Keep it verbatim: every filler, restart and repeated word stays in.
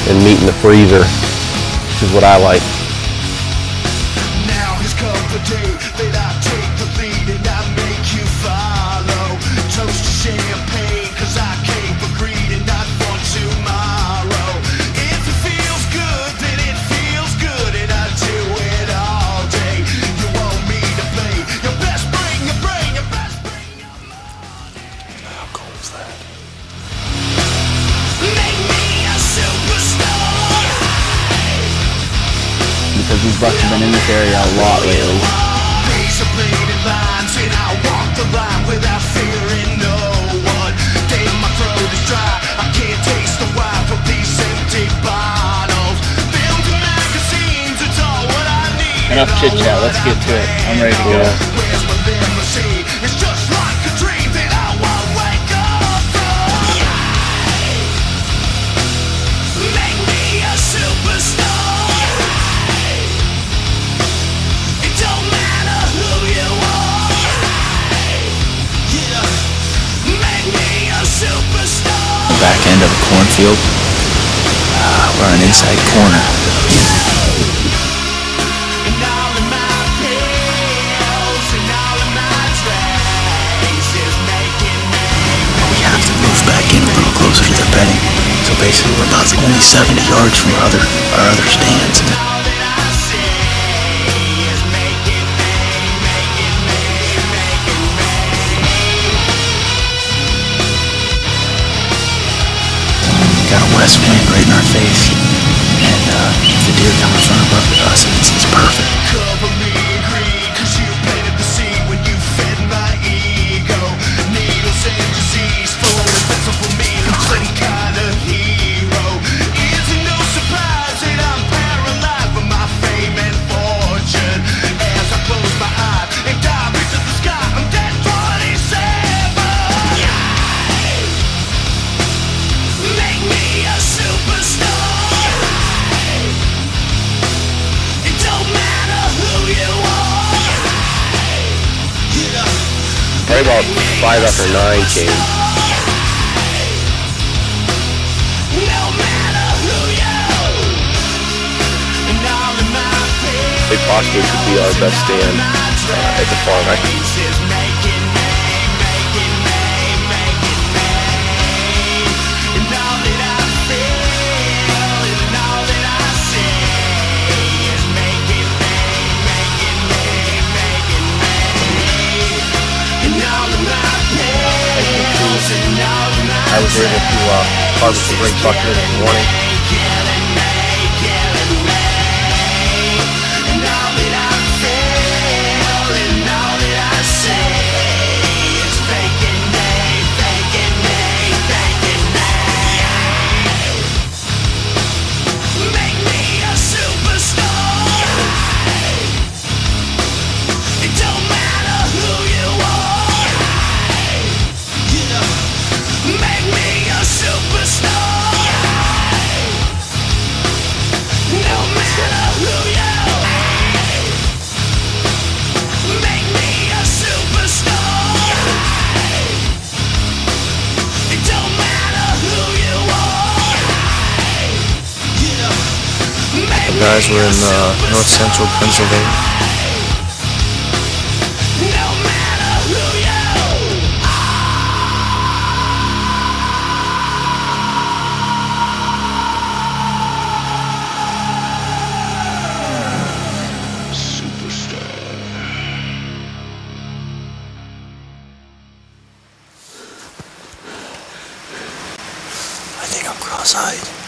and meat in the freezer, which is what I like. Now has come the day that I take the lead and I make you follow. Toast to champagne, cause I came for greed and not for tomorrow. If it feels good, then it feels good, and I do it all day. You want me to play your best, bring your brain, your best, bring your money. How cool is that? Make me a superstar. Because these bucks have been in this area a lot lately. Razor bladed lines, and I walk the line without fearing no one. Damn, my throat is dry, I can't taste the wine from these empty bottles. Films and magazines, it's all what I need. Enough chit chat, let's get to it. I'm ready to go. Where's my limousine? It's just like a dream that I won't wake up from. Make me a superstar. It don't matter who you are. Yeah. Make me a superstar. Back end of a cornfield. Uh, we're on an inside corner. And all of my pills and all of my drinks is making me. We have to move back in a little closer to their bedding. So basically we're about only seventy yards from our other our other stands. All that I see is making me, making me, making me. Got a west wind right in our face. And uh, if the deer come in front of us, it's, it's perfect. Cover me in green, cause you planted the seed when you fed my ego. Needles and disease, full invincible me, some kind of hero. Is it no surprise that I'm paralyzed by my fame and fortune? As I close my eyes and dive into the sky, I'm dead twenty-seven. Make me a superstar. It don't matter who you are. Probably about five after nine came. No matter who you. And all of my They possibly could be our best stand uh, at the farm. I, is making me, making me, making me. And all that I feel and all that I see is making me, making me, making me. And all of my pills and all of my I was able to uh, harvest a great buck here this morning. killing me, killing me. And all that I feel and all that I see is faking me, faking me, faking me. Make me a superstar. It don't matter who you are. Yeah. Make me a superstar. No matter who you are. Make me a superstar. It don't matter who you are. Yeah. Make Guys, me we're a in uh, north central superstar. Pennsylvania. No matter who you are. Superstar. I think I'm cross-eyed.